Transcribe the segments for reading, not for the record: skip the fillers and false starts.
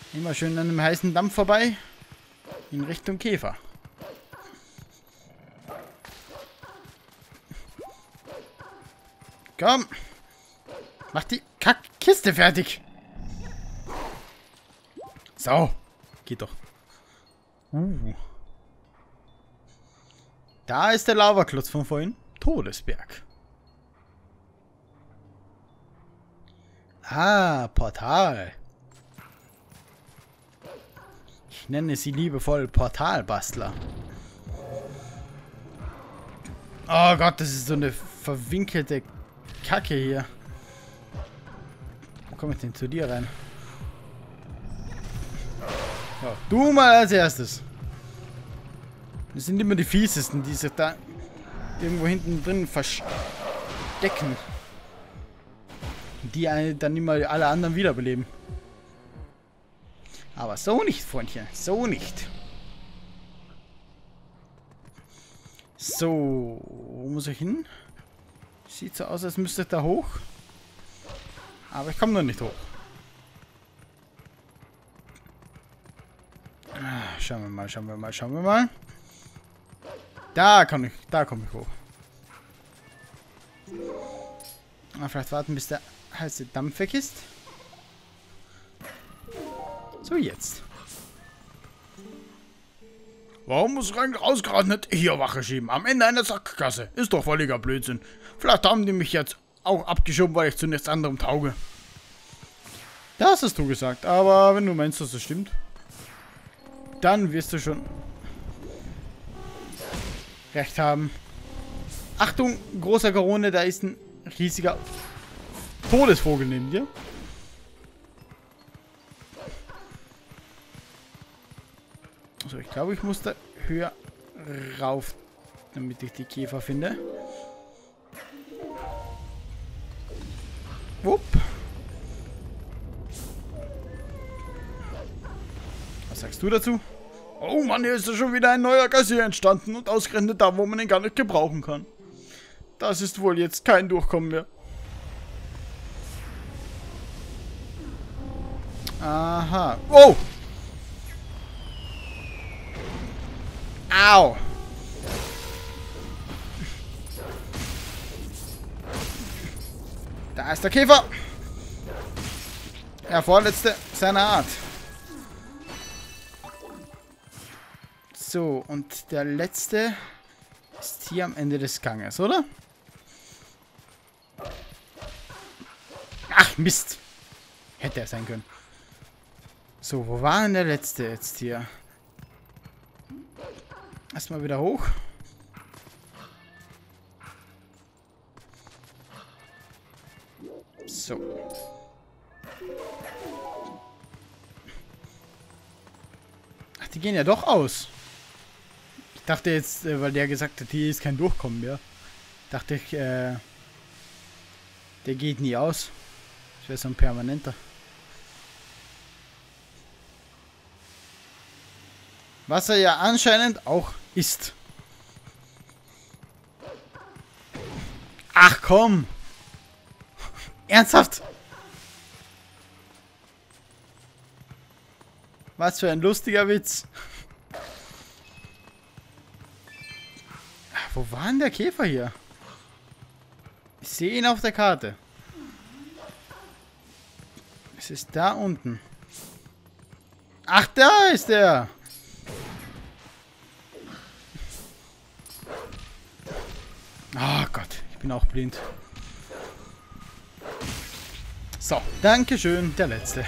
Immer schön an einem heißen Dampf vorbei. In Richtung Käfer. Komm. Mach die Kackkiste fertig. So. Geht doch. Da ist der Lavaklotz von vorhin. Todesberg. Ah, Portal. Ich nenne sie liebevoll Portalbastler. Oh Gott, das ist so eine verwinkelte Kacke hier. Wo komme ich denn zu dir rein? So, du mal als erstes. Das sind immer die fiesesten, die sich da irgendwo hinten drin verstecken. Die dann immer alle anderen wiederbeleben. Aber so nicht, Freundchen. So nicht. So, wo muss ich hin? Sieht so aus, als müsste ich da hoch. Aber ich komme noch nicht hoch. Schauen wir mal, schauen wir mal, schauen wir mal. Da komme ich hoch. Vielleicht warten, bis der heiße Dampf weg ist. So, jetzt. Warum muss ausgerechnet hier Wache schieben? Am Ende einer Sackgasse. Ist doch völliger Blödsinn. Vielleicht haben die mich jetzt auch abgeschoben, weil ich zu nichts anderem tauge. Das hast du gesagt. Aber wenn du meinst, dass das stimmt, dann wirst du schon recht haben. Achtung, großer Corona, da ist ein riesiger Todesvogel neben dir. Also ich glaube, ich muss da höher rauf, damit ich die Käfer finde. Wupp. Was sagst du dazu? Oh Mann, hier ist ja schon wieder ein neuer Gassier entstanden und ausgerechnet da, wo man ihn gar nicht gebrauchen kann. Das ist wohl jetzt kein Durchkommen mehr. Aha. Oh! Au! Da ist der Käfer! Der vorletzte seiner Art. So, und der letzte ist hier am Ende des Ganges, oder? Ach, Mist! Hätte er sein können. So, wo war denn der letzte jetzt hier? Erstmal wieder hoch. So. Ach, die gehen ja doch aus. Ich dachte jetzt, weil der gesagt hat, hier ist kein Durchkommen mehr. Dachte ich, der geht nie aus. Das wäre so ein permanenter. Was er ja anscheinend auch ist. Ach komm! Ernsthaft? Was für ein lustiger Witz. Wo war denn der Käfer hier? Ich sehe ihn auf der Karte. Es ist da unten. Ach, da ist er! Ah Gott, ich bin auch blind. So, dankeschön, der letzte.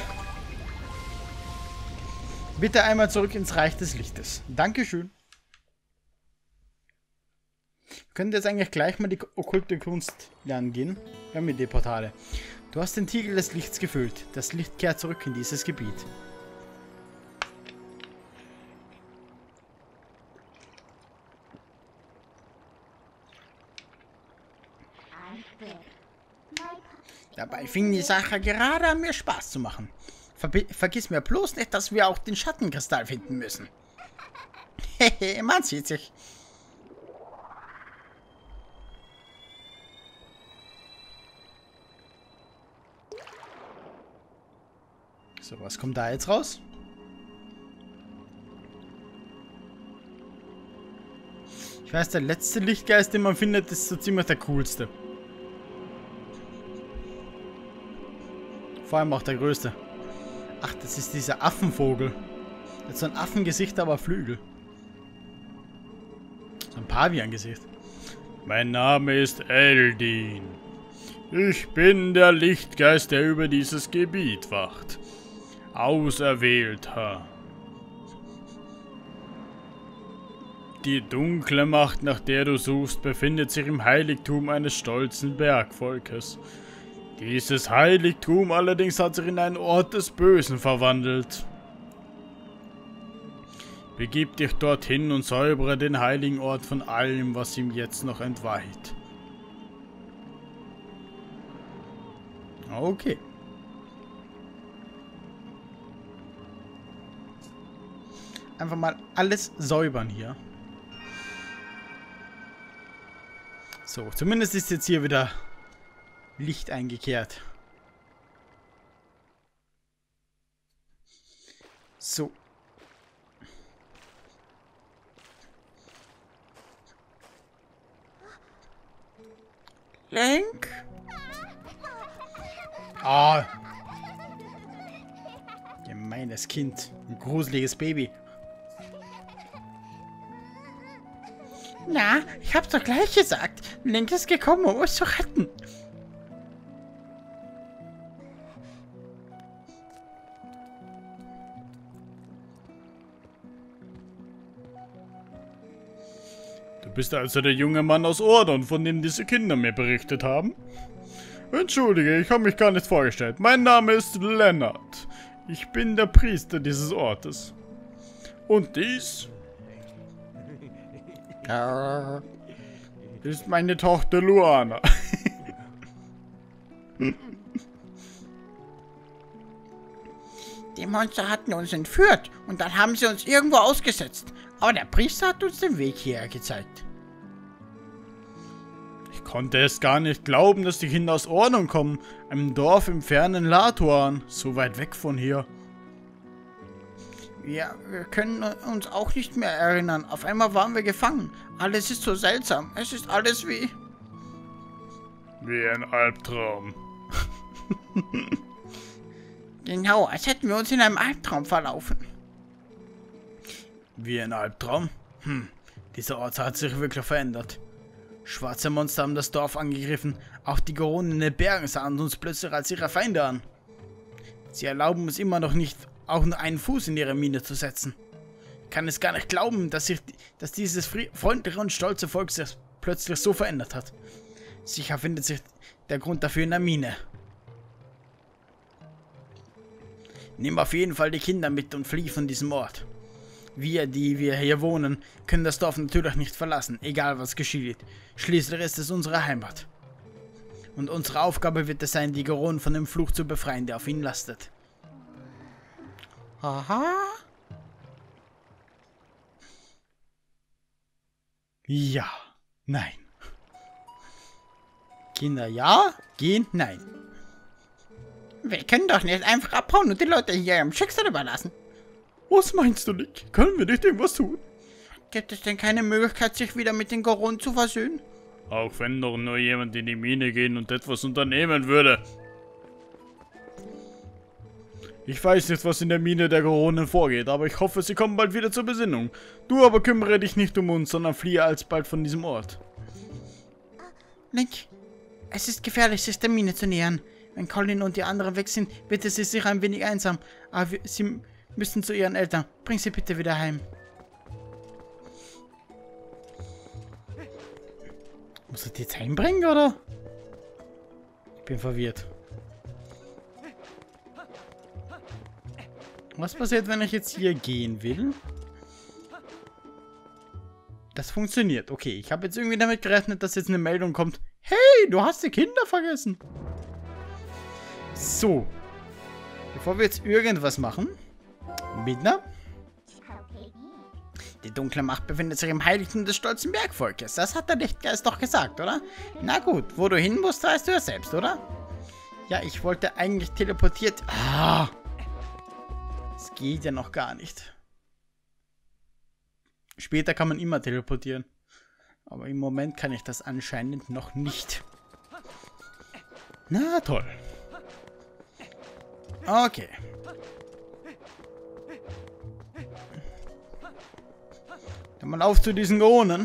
Bitte einmal zurück ins Reich des Lichtes. Dankeschön. Wir können jetzt eigentlich gleich mal die okkulte Kunst lernen gehen. Wir haben hier die Portale. Du hast den Tiegel des Lichts gefüllt. Das Licht kehrt zurück in dieses Gebiet. Dabei fing die Sache gerade an, mir Spaß zu machen. Vergiss mir bloß nicht, dass wir auch den Schattenkristall finden müssen. Hehe, man sieht sich. So, was kommt da jetzt raus? Ich weiß, der letzte Lichtgeist, den man findet, ist so ziemlich der coolste. Vor allem auch der größte. Ach, das ist dieser Affenvogel. Der hat so ein Affengesicht, aber Flügel. So ein Pavian-Gesicht. Mein Name ist Eldin. Ich bin der Lichtgeist, der über dieses Gebiet wacht. Auserwählter. Die dunkle Macht, nach der du suchst, befindet sich im Heiligtum eines stolzen Bergvolkes. Dieses Heiligtum allerdings hat sich in einen Ort des Bösen verwandelt. Begib dich dorthin und säubere den heiligen Ort von allem, was ihm jetzt noch entweiht. Okay. Einfach mal alles säubern hier. So, zumindest ist jetzt hier wieder Licht eingekehrt. So. Link? Ah. Gemeines Kind. Ein gruseliges Baby. Na, ich hab's doch gleich gesagt. Link ist gekommen, um uns zu retten. Du bist also der junge Mann aus Ordon, von dem diese Kinder mir berichtet haben? Entschuldige, ich habe mich gar nicht vorgestellt. Mein Name ist Lennart. Ich bin der Priester dieses Ortes. Und dies ist meine Tochter Luana. Die Monster hatten uns entführt und dann haben sie uns irgendwo ausgesetzt. Aber der Priester hat uns den Weg hierher gezeigt. Ich konnte es gar nicht glauben, dass die Kinder aus Ordnung kommen. Einem Dorf im fernen Latuan, so weit weg von hier. Ja, wir können uns auch nicht mehr erinnern. Auf einmal waren wir gefangen. Alles ist so seltsam. Es ist alles wie ein Albtraum. Genau, als hätten wir uns in einem Albtraum verlaufen. Wie ein Albtraum? Dieser Ort hat sich wirklich verändert. Schwarze Monster haben das Dorf angegriffen. Auch die Goronen in den Bergen sahen uns plötzlich als ihre Feinde an. Sie erlauben uns immer noch nicht, auch nur einen Fuß in ihre Mine zu setzen. Ich kann es gar nicht glauben, dass dieses freundliche und stolze Volk sich plötzlich so verändert hat. Sicher findet sich der Grund dafür in der Mine. Nimm auf jeden Fall die Kinder mit und flieh von diesem Ort. Wir, die wir hier wohnen, können das Dorf natürlich nicht verlassen, egal was geschieht. Schließlich ist es unsere Heimat. Und unsere Aufgabe wird es sein, die Goronen von dem Fluch zu befreien, der auf ihnen lastet. Aha. Ja. Nein. Kinder ja, gehen nein. Wir können doch nicht einfach abhauen und die Leute hier ihrem Schicksal überlassen. Was meinst du, Nick? Können wir nicht irgendwas tun? Gibt es denn keine Möglichkeit, sich wieder mit den Goronen zu versöhnen? Auch wenn doch nur jemand in die Mine gehen und etwas unternehmen würde. Ich weiß nicht, was in der Mine der Goronen vorgeht, aber ich hoffe, sie kommen bald wieder zur Besinnung. Du aber kümmere dich nicht um uns, sondern fliehe alsbald von diesem Ort. Link, es ist gefährlich, sich der Mine zu nähern. Wenn Colin und die anderen weg sind, wird es sicher ein wenig einsam. Aber sie müssen zu ihren Eltern. Bring sie bitte wieder heim. Muss ich die jetzt heimbringen, oder? Ich bin verwirrt. Was passiert, wenn ich jetzt hier gehen will? Das funktioniert. Okay, ich habe jetzt irgendwie damit gerechnet, dass jetzt eine Meldung kommt. Hey, du hast die Kinder vergessen. So. Bevor wir jetzt irgendwas machen. Midna. Die dunkle Macht befindet sich im Heiligtum des stolzen Bergvolkes. Das hat der Lichtgeist doch gesagt, oder? Na gut, wo du hin musst, weißt du ja selbst, oder? Ja, ich wollte eigentlich teleportiert... Ah! geht ja noch gar nicht. Später kann man immer teleportieren. Aber im Moment kann ich das anscheinend noch nicht. Na toll. Okay. Dann mal auf zu diesen Gonen.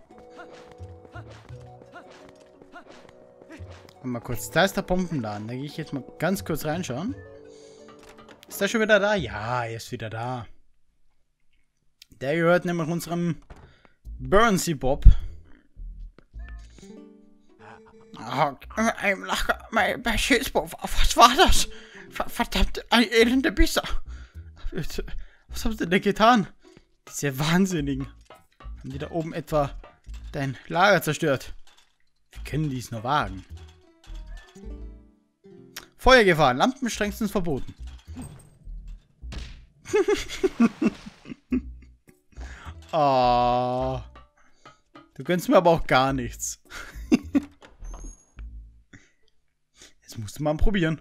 Mal kurz, da ist der Pumpenladen. Da gehe ich jetzt mal ganz kurz reinschauen. Ist der schon wieder da? Ja, er ist wieder da. Der gehört nämlich unserem Burnsy Bob. Ein Lacher, mein Schießbob. Was war das? Verdammt, ein elender Bisser. Was haben sie denn getan? Diese Wahnsinnigen. Haben die da oben etwa dein Lager zerstört? Wie können die es nur wagen? Feuergefahr, Lampen strengstens verboten. Oh. Du gönnst mir aber auch gar nichts. Jetzt musst du mal probieren.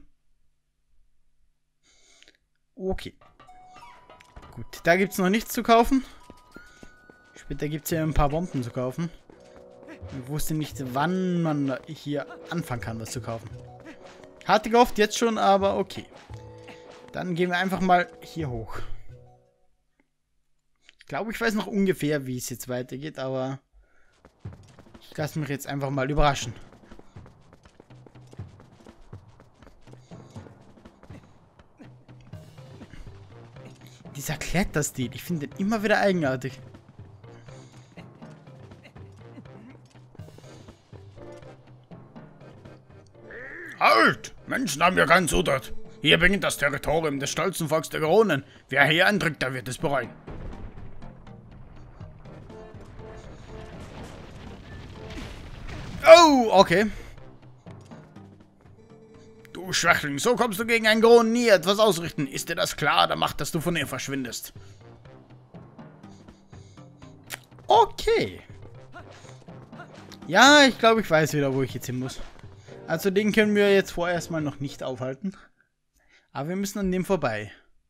Okay. Gut, da gibt es noch nichts zu kaufen. Später gibt es ja ein paar Bomben zu kaufen. Ich wusste nicht, wann man hier anfangen kann, was zu kaufen. Hatte gehofft, jetzt schon, aber okay. Dann gehen wir einfach mal hier hoch. Ich glaube, ich weiß noch ungefähr, wie es jetzt weitergeht, aber ich lasse mich jetzt einfach mal überraschen. Dieser Kletterstil, ich finde den immer wieder eigenartig. Halt! Menschen haben ja keinen Zutat. Hier beginnt das Territorium des stolzen Volks der Geronen. Wer hier eintritt, der wird es bereuen. Oh, okay. Du Schwächling, so kommst du gegen einen Geronen nie etwas ausrichten. Ist dir das klar? Da macht, dass du von ihr verschwindest. Okay. Ja, ich glaube, ich weiß wieder, wo ich jetzt hin muss. Also den können wir jetzt vorerst mal noch nicht aufhalten. Aber wir müssen an dem vorbei.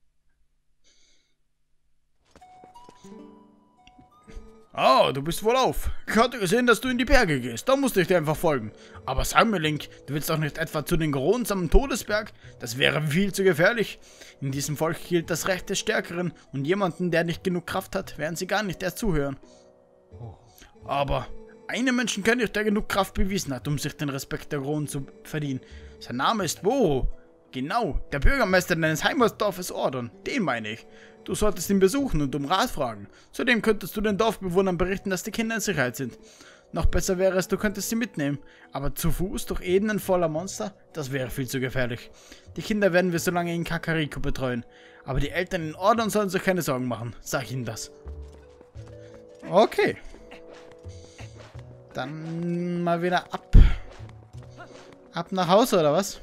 Ah, du bist wohl auf. Ich hatte gesehen, dass du in die Berge gehst. Da musste ich dir einfach folgen. Aber sag mir, Link, du willst doch nicht etwa zu den Geronens am Todesberg? Das wäre viel zu gefährlich. In diesem Volk gilt das Recht des Stärkeren. Und jemanden, der nicht genug Kraft hat, werden sie gar nicht erst zuhören. Aber einen Menschen kenne ich, der genug Kraft bewiesen hat, um sich den Respekt der Geronen zu verdienen. Sein Name ist Boro. Genau, der Bürgermeister deines Heimatdorfes Ordon. Den meine ich. Du solltest ihn besuchen und um Rat fragen. Zudem könntest du den Dorfbewohnern berichten, dass die Kinder in Sicherheit sind. Noch besser wäre es, du könntest sie mitnehmen. Aber zu Fuß durch Ebenen voller Monster? Das wäre viel zu gefährlich. Die Kinder werden wir so lange in Kakariko betreuen. Aber die Eltern in Ordon sollen sich keine Sorgen machen. Sag ihnen das. Okay. Dann mal wieder ab. Ab nach Hause, oder was?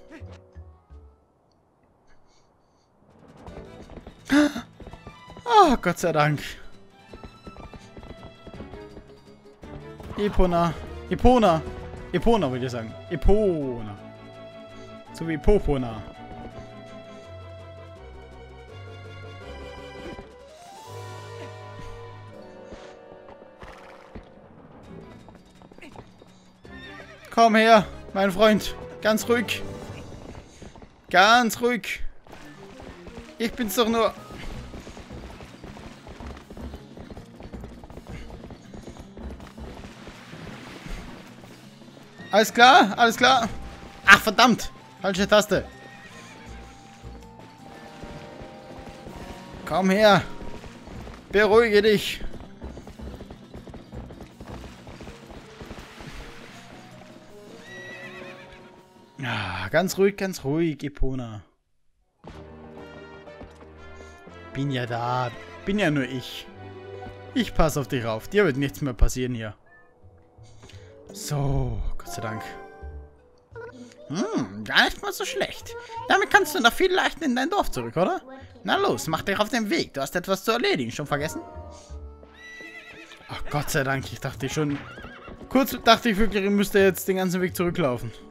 Oh, Gott sei Dank. Epona. Epona. Epona, würde ich sagen. Epona. So wie Popona. Komm her, mein Freund. Ganz ruhig. Ganz ruhig. Ich bin's doch nur. Alles klar? Alles klar? Ach, verdammt. Falsche Taste. Komm her. Beruhige dich. Ja, ganz ruhig, Epona. Bin ja da. Bin ja nur ich. Ich passe auf dich auf. Dir wird nichts mehr passieren hier. So, Gott sei Dank. Gar nicht mal so schlecht. Damit kannst du noch viel leichter in dein Dorf zurück, oder? Na los, mach dich auf den Weg. Du hast etwas zu erledigen. Schon vergessen? Ach, Gott sei Dank. Ich dachte schon... Kurz dachte ich wirklich, ich müsste jetzt den ganzen Weg zurücklaufen.